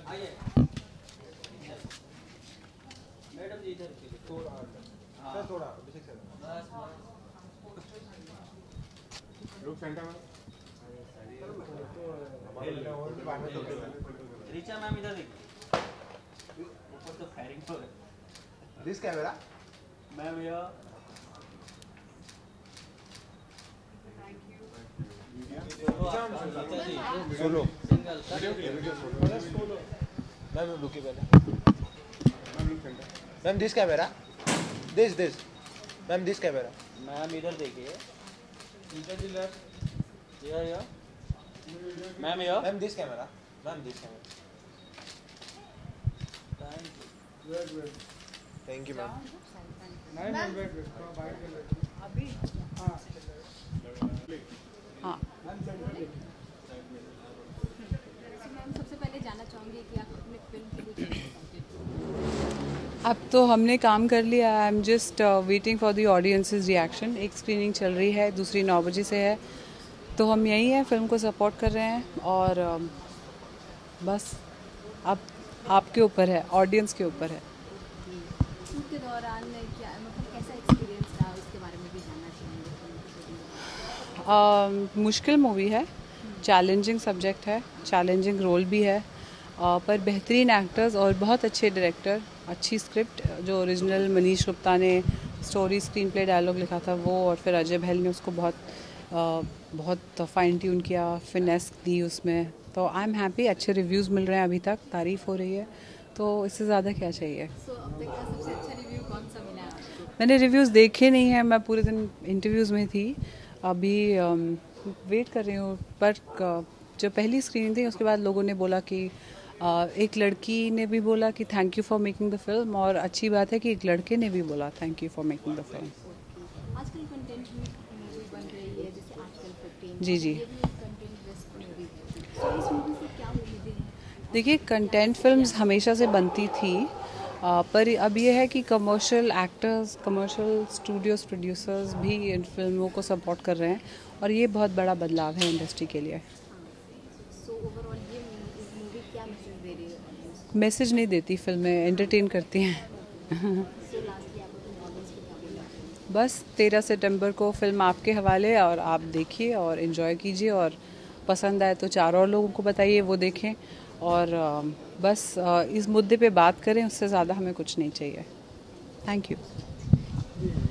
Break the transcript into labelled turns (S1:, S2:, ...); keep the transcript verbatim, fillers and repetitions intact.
S1: Madam जी इधर थोड़ा sir थोड़ा अभिषेक सर लोग सेंटर में रीचा मैम इधर देखिए ऊपर तो फायरिंग हो रहा है दिस कैमरा मैम या सोलो मैम रुकिए पहले ma'am this camera this this ma'am this camera ma'am इधर देखिए इधर जी लेफ्ट या या मैम या ma'am this camera ma'am this camera thank you wait wait thank you ma'am नहीं मैम वेट वेट बाहर के अभी हां
S2: हाँ
S1: मैम
S2: सबसे पहले जानना चाहूँगी कि आप अपने फिल्म के लिए अब तो हमने काम कर लिया। I am just waiting for the audience's reaction. एक स्क्रीनिंग चल रही है, दूसरी नौ बजे से है, तो हम यही हैं, फिल्म को सपोर्ट कर रहे हैं और uh, बस अब आपके ऊपर है, ऑडियंस के ऊपर है।
S3: शूट के दौरान क्या मतलब कैसा एक्सपीरियंस रहा उसके बारे में भी जानना चाहेंगे।
S2: uh, मुश्किल मूवी है, चैलेंजिंग सब्जेक्ट है, चैलेंजिंग रोल भी है, uh, पर बेहतरीन एक्टर्स और बहुत अच्छे डायरेक्टर, अच्छी स्क्रिप्ट जो ओरिजिनल मनीष गुप्ता ने स्टोरी स्क्रीन प्ले डायलॉग लिखा था वो, और फिर अजय बहल ने उसको बहुत uh, बहुत फाइन ट्यून किया, फिनेस दी उसमें। तो आई एम हैप्पी, अच्छे रिव्यूज़ मिल रहे हैं, अभी तक तारीफ़ हो रही है, तो इससे ज़्यादा क्या चाहिए।
S3: so, अब तक का सबसे अच्छा रिव्यू कौन सा मिला आपको?
S2: मैंने रिव्यूज़ देखे नहीं हैं, मैं पूरे दिन इंटरव्यूज़ में थी, अभी वेट um, कर रही हूँ। पर जो पहली स्क्रीनिंग थी उसके बाद लोगों ने बोला कि uh, एक लड़की ने भी बोला कि thank you for making the film, और अच्छी बात है कि एक लड़के ने भी बोला thank you for making the film.
S3: आजकल कंटेंट मूवी बन रही है जैसे आजकल फिफ्टीन,
S2: जी जी,
S3: ये भी कंटेंट बेस्ड मूवी है, तो इस मूवी से क्या उम्मीदें हैं?
S2: देखिए कंटेंट फिल्म्स हमेशा से बनती थी, आ, पर अब ये है कि commercial actors, commercial studios, producers भी इन फिल्मों को सपोर्ट कर रहे हैं, और ये बहुत बड़ा बदलाव है इंडस्ट्री के लिए।
S3: सो ओवरऑल ये मूवी क्या मैसेज दे रही है?
S2: मैसेज नहीं देती फिल्में, एंटरटेन करती हैं।
S3: सो लास्टली आप अपने ऑडियंस को क्या बोलना?
S2: बस तेरह सितंबर को फिल्म आपके हवाले, और आप देखिए और एंजॉय कीजिए, और पसंद आए तो चार और लोगों को बताइए वो देखें, और बस इस मुद्दे पे बात करें, उससे ज़्यादा हमें कुछ नहीं चाहिए। Thank you.